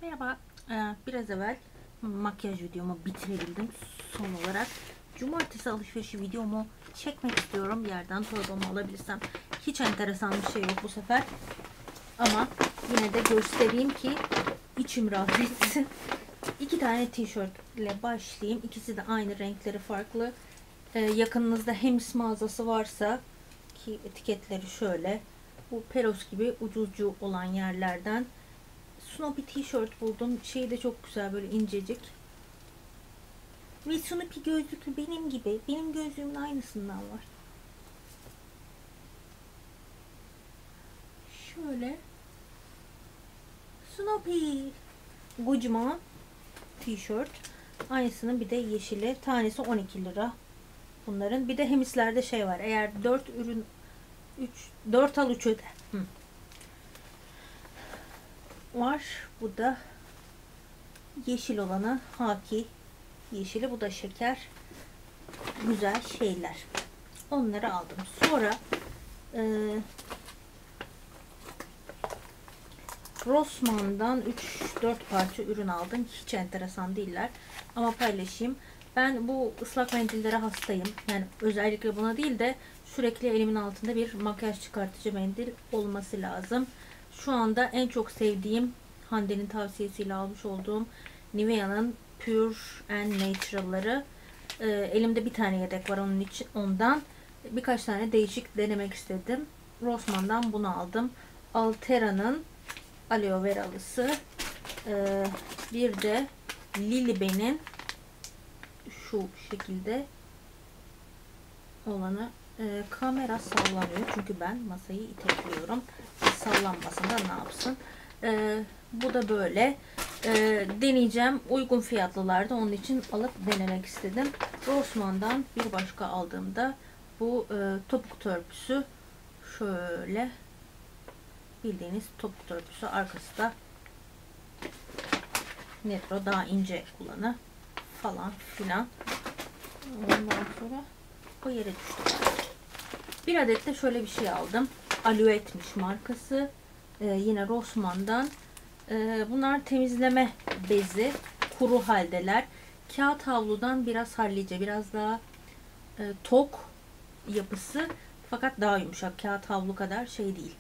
Merhaba. Biraz evvel makyaj videomu bitirebildim. Son olarak cumartesi alışverişi videomu çekmek istiyorum. Yerden torbamı alabilirsem. Hiç enteresan bir şey yok bu sefer. Ama yine de göstereyim ki içim rahat etsin. 2 tane tişörtle başlayayım. İkisi de aynı, renkleri farklı. Yakınınızda Hemis mağazası varsa, ki etiketleri şöyle. Bu Peros gibi ucuzcu olan yerlerden Snoopy tişört buldum. Şeyi de çok güzel, böyle incecik. Ve Snoopy gözlüklü, benim gibi. Benim gözlüğümün aynısından var. Şöyle. Snoopy. Kocaman tişört. Aynısının bir de yeşili. Tanesi 12 lira. Bunların. Bir de Hemis'lerde şey var. Eğer 4 ürün 4 al 3 öde. Var. Bu da yeşil olanı, haki yeşili. Bu da şeker. Güzel şeyler. Onları aldım. Sonra Rossmann'dan 3-4 parça ürün aldım. Hiç enteresan değiller. Ama paylaşayım. Ben bu ıslak mendillere hastayım. Yani özellikle buna değil de sürekli elimin altında bir makyaj çıkartıcı mendil olması lazım. Şu anda en çok sevdiğim, Hande'nin tavsiyesiyle almış olduğum Nivea'nın Pure and Natural'ları. Elimde bir tane yedek var onun için. Ondan birkaç tane değişik denemek istedim. Rossmann'dan bunu aldım. Altera'nın aloe veralısı. Bir de Lilibe'nin şu şekilde olanı. Kamera sallanıyor çünkü ben masayı itekliyorum. Sallanmasın da ne yapsın. Bu da böyle. Deneyeceğim. Uygun fiyatlılarda, onun için alıp denemek istedim. Rossmann'dan bir başka aldığımda bu topuk törpüsü. Şöyle bildiğiniz topuk törpüsü, arkası da Netro, daha ince kullanı falan filan. Ondan sonra o yere düştü. Bir adet de şöyle bir şey aldım. Aluetmiş markası. Yine Rossmann'dan. Bunlar temizleme bezi. Kuru haldeler. Kağıt havludan biraz hallice. Biraz daha tok yapısı. Fakat daha yumuşak. Kağıt havlu kadar şey değil.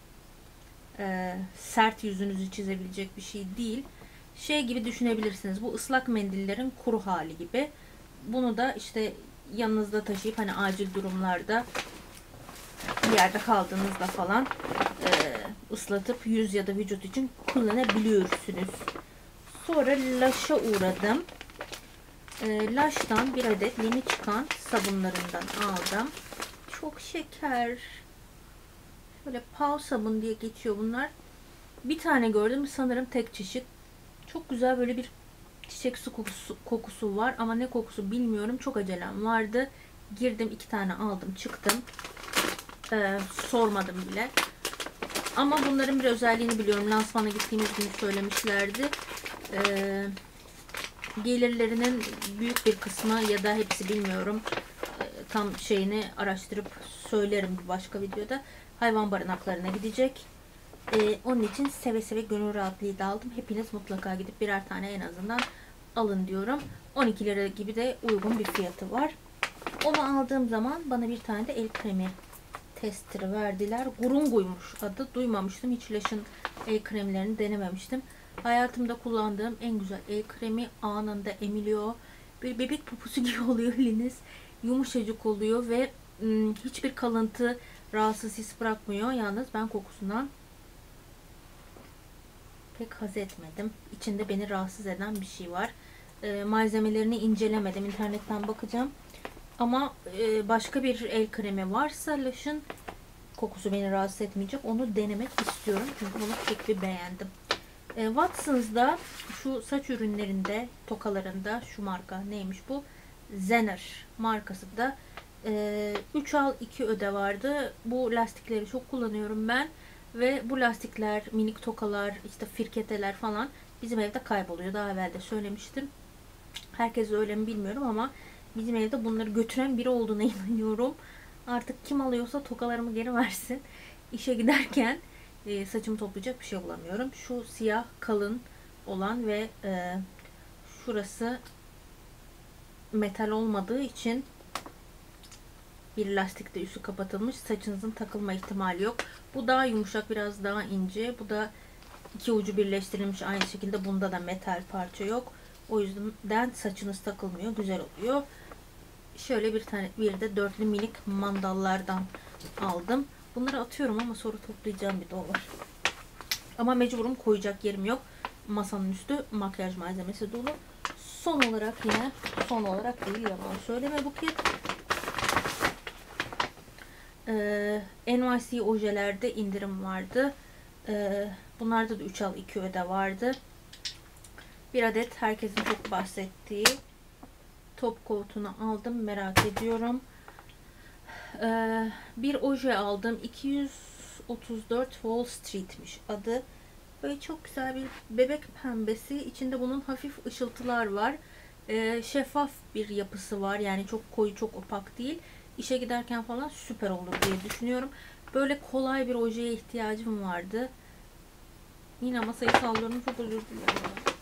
Sert yüzünüzü çizebilecek bir şey değil. Şey gibi düşünebilirsiniz. Bu ıslak mendillerin kuru hali gibi. Bunu da işte yanınızda taşıyıp hani acil durumlarda bir yerde kaldığınızda falan ıslatıp yüz ya da vücut için kullanabiliyorsunuz. Sonra Lush'a uğradım. Lush'tan bir adet yeni çıkan sabunlarından aldım. Çok şeker. Böyle pav sabun diye geçiyor bunlar. Bir tane gördüm, sanırım tek çeşit. Çok güzel, böyle bir çiçek su kokusu var ama ne kokusu bilmiyorum. Çok acelem vardı. Girdim, 2 tane aldım, çıktım. Sormadım bile. Ama bunların bir özelliğini biliyorum. Lansmana gittiğimiz gün söylemişlerdi. Gelirlerinin büyük bir kısmı ya da hepsi, bilmiyorum. Tam şeyini araştırıp söylerim bir başka videoda. Hayvan barınaklarına gidecek. Onun için seve seve, gönül rahatlığıyla aldım. Hepiniz mutlaka gidip birer tane en azından alın diyorum. 12 lira gibi de uygun bir fiyatı var. Onu aldığım zaman bana bir tane de el kremi testeri verdiler. Gurunguymuş adı. Duymamıştım. Hiç Lush'ın el kremlerini denememiştim. Hayatımda kullandığım en güzel el kremi. Anında emiliyor. Bir bebek poposu gibi oluyor eliniz. Yumuşacık oluyor ve hiçbir kalıntı, rahatsız his bırakmıyor. Yalnız ben kokusundan pek haz etmedim. İçinde beni rahatsız eden bir şey var. Malzemelerini incelemedim. İnternetten bakacağım. Ama başka bir el kremi varsa Lush'ın, kokusu beni rahatsız etmeyecek, onu denemek istiyorum. Çünkü bunu pek bir beğendim. Watsons'da şu saç ürünlerinde, tokalarında, şu marka neymiş bu? Zener markası da 3 al 2 öde vardı. Bu lastikleri çok kullanıyorum ben. Ve bu lastikler, minik tokalar, işte firketeler falan bizim evde kayboluyor. Daha evvel de söylemiştim. Herkes öyle mi bilmiyorum ama bizim evde bunları götüren biri olduğuna inanıyorum. Artık kim alıyorsa tokalarımı geri versin. İşe giderken saçımı toplayacak bir şey bulamıyorum. Şu siyah kalın olan ve şurası metal olmadığı için bir lastikte üstü kapatılmış. Saçınızın takılma ihtimali yok. Bu daha yumuşak, biraz daha ince. Bu da iki ucu birleştirilmiş. Aynı şekilde bunda da metal parça yok. O yüzden saçınız takılmıyor. Güzel oluyor. Şöyle bir de dörtlü minik mandallardan aldım. Bunları atıyorum ama sonra toplayacağım, bir de o var. Ama mecburum, koyacak yerim yok. Masanın üstü makyaj malzemesi dolu. Son olarak değil, yalan söyleme Buket. NYC ojelerde indirim vardı. Bunlarda da 3 al 2 öde vardı. Bir adet herkesin çok bahsettiği top coat'unu aldım. Merak ediyorum. Bir oje aldım. 234 Wall Street'miş adı. Böyle çok güzel bir bebek pembesi. İçinde bunun hafif ışıltılar var. Şeffaf bir yapısı var. Yani çok koyu, çok opak değil. İşe giderken falan süper olur diye düşünüyorum. Böyle kolay bir ojeye ihtiyacım vardı. Yine masayı sallıyorum. Çok özür dilerim.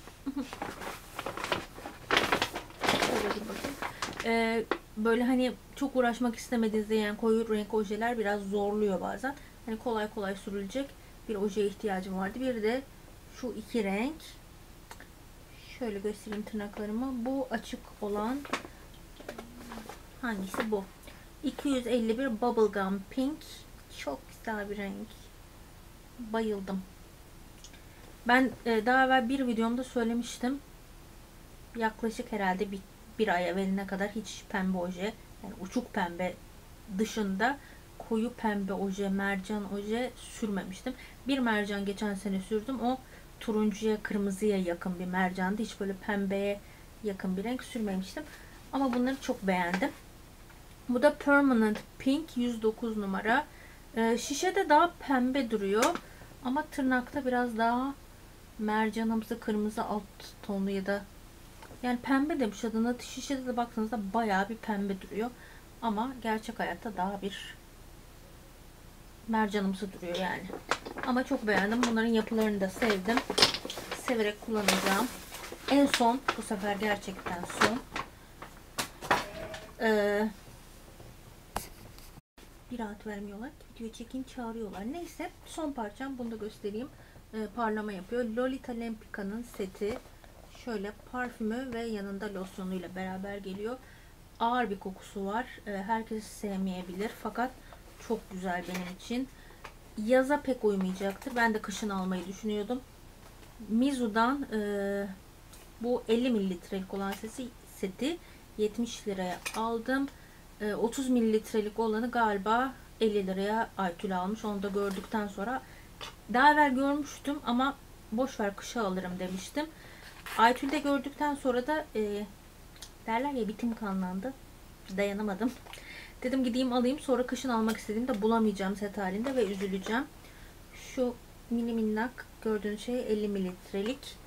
Böyle hani çok uğraşmak istemediğinizde, yani koyu renk ojeler biraz zorluyor bazen. Hani kolay kolay sürülecek bir ojeye ihtiyacım vardı. Bir de şu iki renk. Şöyle göstereyim tırnaklarımı. Bu açık olan, hangisi bu? 251 Bubblegum Pink. Çok güzel bir renk. Bayıldım. Ben daha evvel bir videomda söylemiştim. Yaklaşık herhalde bir ay evveline kadar hiç pembe oje, yani uçuk pembe dışında koyu pembe oje, mercan oje sürmemiştim. Bir mercan geçen sene sürdüm. O turuncuya, kırmızıya yakın bir mercandı. Hiç böyle pembeye yakın bir renk sürmemiştim. Ama bunları çok beğendim. Bu da Permanent Pink 109 numara. Şişede daha pembe duruyor. Ama tırnakta biraz daha mercanımsı, kırmızı alt tonlu ya da, yani pembe demiş adına. Şişede de baktığınızda bayağı bir pembe duruyor. Ama gerçek hayatta daha bir mercanımsı duruyor yani. Ama çok beğendim. Bunların yapılarını da sevdim. Severek kullanacağım. En son, bu sefer gerçekten son. Bir rahat vermiyorlar. Video çekeyim, çağırıyorlar. Neyse, son parçam. Bunu da göstereyim. Parlama yapıyor. Lolita Lempica'nın seti. Şöyle parfümü ve yanında losyonuyla beraber geliyor. Ağır bir kokusu var. Herkes sevmeyebilir. Fakat çok güzel benim için. Yaza pek uymayacaktır. Ben de kışın almayı düşünüyordum. Mizu'dan bu 50 mililitrelik olan seti 70 liraya aldım. 30 mililitrelik olanı galiba 50 liraya Aytül almış. Onu da gördükten sonra, daha evvel görmüştüm ama boşver kışa alırım demiştim. Aytül'de gördükten sonra da derler ya, bitim kanlandı. Dayanamadım. Dedim gideyim alayım. Sonra kışın almak istediğimde bulamayacağım set halinde ve üzüleceğim. Şu mini minnak gördüğünüz şey 50 mililitrelik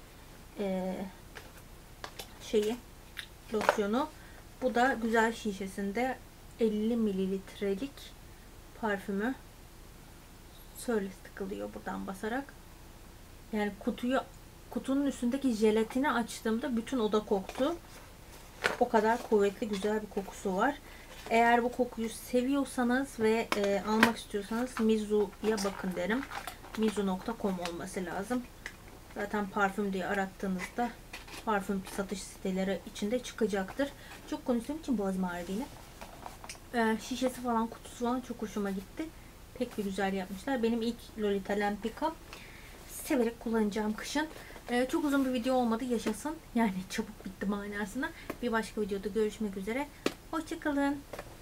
losyonu. Bu da güzel şişesinde 50 mililitrelik parfümü. Şöyle sıkılıyor buradan basarak. Yani kutunun üstündeki jelatini açtığımda bütün oda koktu. O kadar kuvvetli, güzel bir kokusu var. Eğer bu kokuyu seviyorsanız ve almak istiyorsanız Mizu'ya bakın derim. Mizu.com olması lazım. Zaten parfüm diye arattığınızda parfüm satış siteleri içinde çıkacaktır. Çok konuştuğum için boğazım ağrıdı yine. Şişesi falan, kutusu falan çok hoşuma gitti. Pek bir güzel yapmışlar. Benim ilk Lolita Lempica. Severek kullanacağım kışın. Çok uzun bir video olmadı, yaşasın. Yani çabuk bitti manasına. Bir başka videoda görüşmek üzere. Hoşçakalın.